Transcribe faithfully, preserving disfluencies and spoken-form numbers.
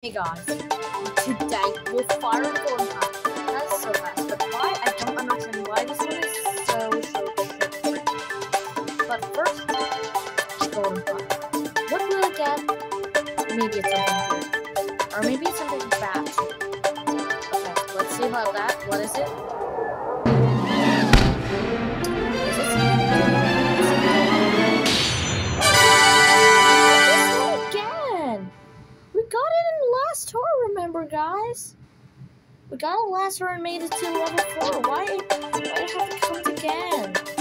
Hey guys, today we'll fire a golden pack. That's so fast, but why? I don't understand why this one is so short. But first, golden pack. What will I get? Maybe it's something good. Or maybe it's something bad. Okay, let's see about that. What is it? Is it something good? Is it good? Oh, this one again! We got it in the last tour, remember, guys? We got it last tour and made it to level four. Why, why have it come again?